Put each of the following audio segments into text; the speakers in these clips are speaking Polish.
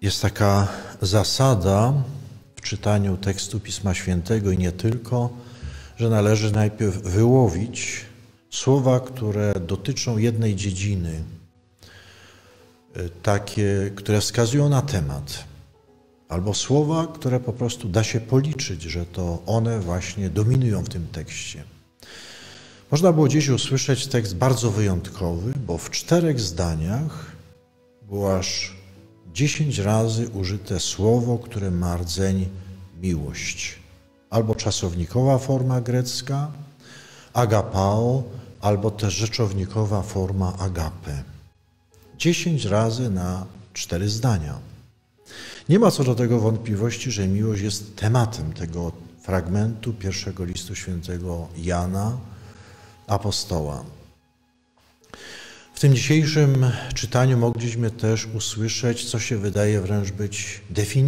Jest taka zasada w czytaniu tekstu Pisma Świętego i nie tylko, że należy najpierw wyłowić słowa, które dotyczą jednej dziedziny, takie, które wskazują na temat, albo słowa, które po prostu da się policzyć, że to one właśnie dominują w tym tekście. Można było dziś usłyszeć tekst bardzo wyjątkowy, bo w 4 zdaniach było aż 10 razy użyte słowo, które ma rdzeń miłość. Albo czasownikowa forma grecka, agapao, albo też rzeczownikowa forma agape. 10 razy na 4 zdania. Nie ma co do tego wątpliwości, że miłość jest tematem tego fragmentu pierwszego listu świętego Jana, apostoła. W tym dzisiejszym czytaniu mogliśmy też usłyszeć, co się wydaje wręcz być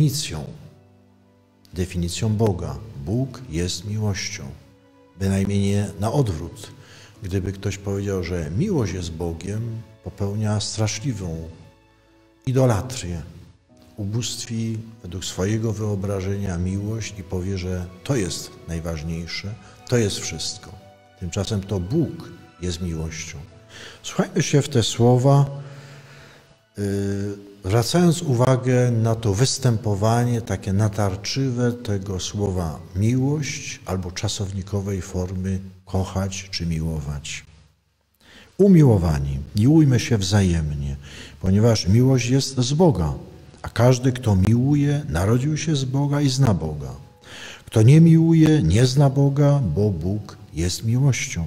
definicją Boga. Bóg jest miłością. Bynajmniej nie na odwrót. Gdyby ktoś powiedział, że miłość jest Bogiem, popełnia straszliwą idolatrię. Ubóstwi według swojego wyobrażenia miłość i powie, że to jest najważniejsze, to jest wszystko. Tymczasem to Bóg jest miłością. Słuchajmy się w te słowa, zwracając uwagę na to występowanie takie natarczywe tego słowa miłość albo czasownikowej formy kochać czy miłować. Umiłowani, miłujmy się wzajemnie, ponieważ miłość jest z Boga, a każdy, kto miłuje, narodził się z Boga i zna Boga. Kto nie miłuje, nie zna Boga, bo Bóg jest miłością.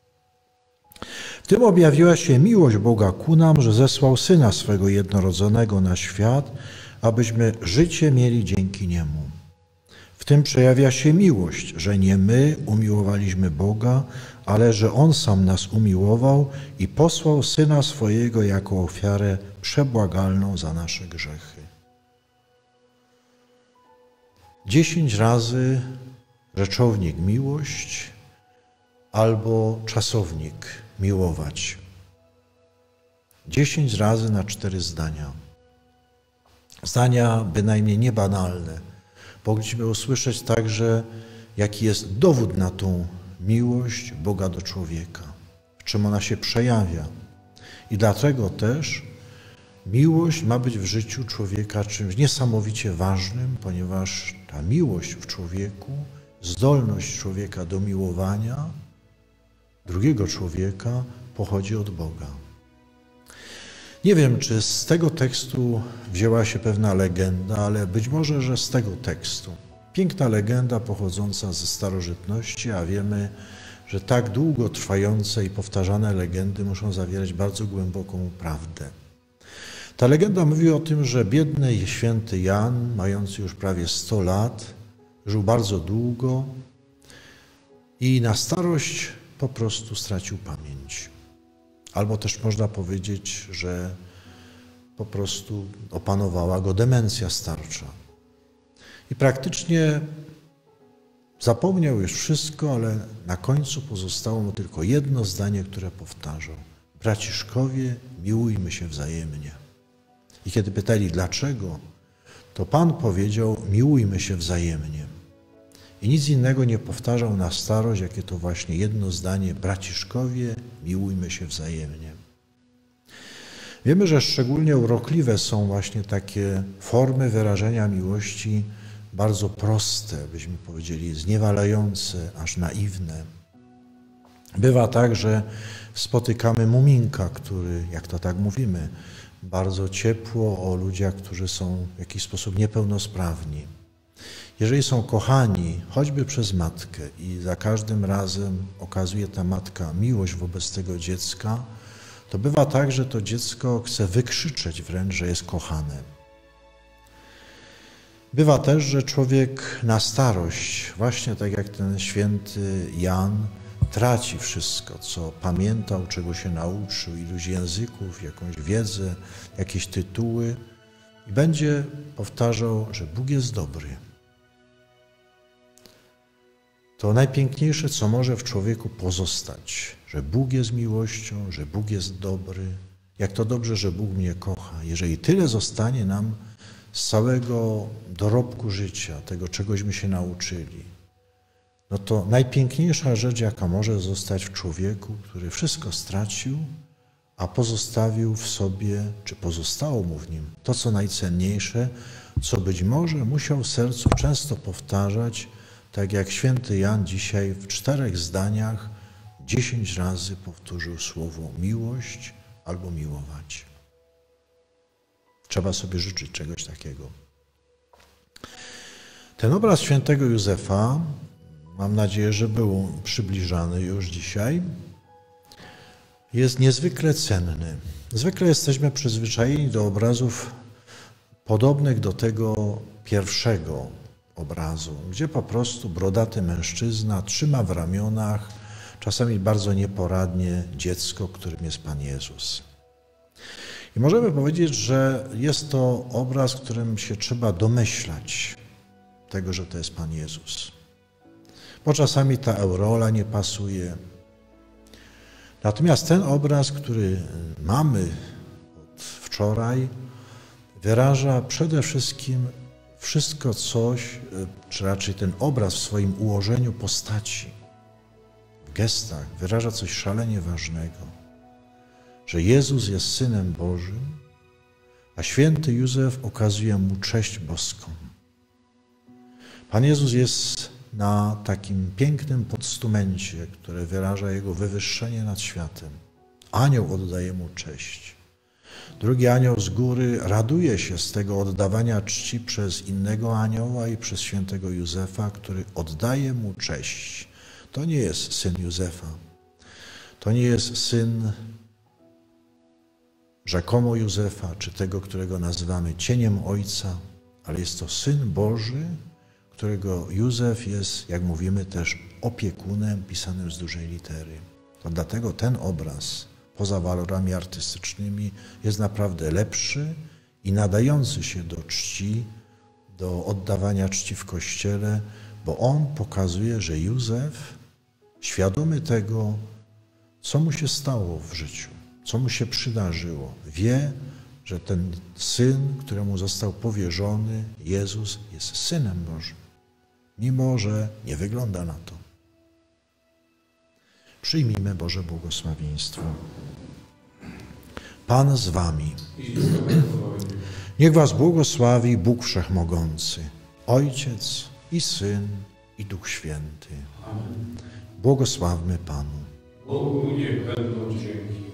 W tym objawiła się miłość Boga ku nam, że zesłał Syna swego jednorodzonego na świat, abyśmy życie mieli dzięki Niemu. W tym przejawia się miłość, że nie my umiłowaliśmy Boga, ale że On sam nas umiłował i posłał Syna swojego jako ofiarę przebłagalną za nasze grzechy. 10 razy rzeczownik miłość albo czasownik miłować. 10 razy na 4 zdania. Zdania bynajmniej niebanalne. Mogliśmy usłyszeć także, jaki jest dowód na tą miłość Boga do człowieka, w czym ona się przejawia. I dlatego też miłość ma być w życiu człowieka czymś niesamowicie ważnym, ponieważ ta miłość w człowieku, zdolność człowieka do miłowania drugiego człowieka pochodzi od Boga. Nie wiem, czy z tego tekstu wzięła się pewna legenda, ale być może, że z tego tekstu. Piękna legenda pochodząca ze starożytności, a wiemy, że tak długo trwające i powtarzane legendy muszą zawierać bardzo głęboką prawdę. Ta legenda mówi o tym, że biedny święty Jan, mający już prawie 100 lat, żył bardzo długo i na starość po prostu stracił pamięć. Albo też można powiedzieć, że po prostu opanowała go demencja starcza. I praktycznie zapomniał już wszystko, ale na końcu pozostało mu tylko jedno zdanie, które powtarzał. Braciszkowie, miłujmy się wzajemnie. I kiedy pytali dlaczego, to Pan powiedział, miłujmy się wzajemnie. I nic innego nie powtarzał na starość, jakie to właśnie jedno zdanie, braciszkowie, miłujmy się wzajemnie. Wiemy, że szczególnie urokliwe są właśnie takie formy wyrażenia miłości, bardzo proste, byśmy powiedzieli, zniewalające, aż naiwne. Bywa tak, że spotykamy muminka, który, jak to tak mówimy, bardzo ciepło o ludziach, którzy są w jakiś sposób niepełnosprawni. Jeżeli są kochani, choćby przez matkę i za każdym razem okazuje ta matka miłość wobec tego dziecka, to bywa tak, że to dziecko chce wykrzyczeć wręcz, że jest kochane. Bywa też, że człowiek na starość, właśnie tak jak ten święty Jan, traci wszystko, co pamiętał, czego się nauczył, iluś języków, jakąś wiedzę, jakieś tytuły i będzie powtarzał, że Bóg jest dobry. To najpiękniejsze, co może w człowieku pozostać, że Bóg jest miłością, że Bóg jest dobry. Jak to dobrze, że Bóg mnie kocha. Jeżeli tyle zostanie nam z całego dorobku życia, tego czegośmy się nauczyli, no to najpiękniejsza rzecz, jaka może zostać w człowieku, który wszystko stracił, a pozostawił w sobie, czy pozostało mu w nim to, co najcenniejsze, co być może musiał w sercu często powtarzać, tak jak święty Jan dzisiaj w 4 zdaniach 10 razy powtórzył słowo miłość albo miłować. Trzeba sobie życzyć czegoś takiego. Ten obraz świętego Józefa, mam nadzieję, że był przybliżany już dzisiaj, jest niezwykle cenny. Zwykle jesteśmy przyzwyczajeni do obrazów podobnych do tego pierwszego obrazu, gdzie po prostu brodaty mężczyzna trzyma w ramionach, czasami bardzo nieporadnie, dziecko, którym jest Pan Jezus. I możemy powiedzieć, że jest to obraz, którym się trzeba domyślać tego, że to jest Pan Jezus. Bo czasami ta aureola nie pasuje. Natomiast ten obraz, który mamy od wczoraj, wyraża przede wszystkim wszystko coś, czy raczej ten obraz w swoim ułożeniu postaci, w gestach wyraża coś szalenie ważnego, że Jezus jest Synem Bożym, a święty Józef okazuje mu cześć boską. Pan Jezus jest na takim pięknym postumencie, które wyraża Jego wywyższenie nad światem. Anioł oddaje mu cześć. Drugi anioł z góry raduje się z tego oddawania czci przez innego anioła i przez świętego Józefa, który oddaje mu cześć. To nie jest syn Józefa. To nie jest syn rzekomo Józefa, czy tego, którego nazywamy cieniem Ojca, ale jest to Syn Boży, którego Józef jest, jak mówimy, też opiekunem pisanym z dużej litery. To dlatego ten obraz, poza walorami artystycznymi, jest naprawdę lepszy i nadający się do czci, do oddawania czci w Kościele, bo on pokazuje, że Józef, świadomy tego, co mu się stało w życiu, co mu się przydarzyło, wie, że ten Syn, któremu został powierzony, Jezus, jest Synem Bożym, mimo że nie wygląda na to. Przyjmijmy Boże błogosławieństwo. Pan z wami. Niech was błogosławi Bóg Wszechmogący, Ojciec i Syn i Duch Święty. Błogosławmy Panu. Bogu niech będą dzięki.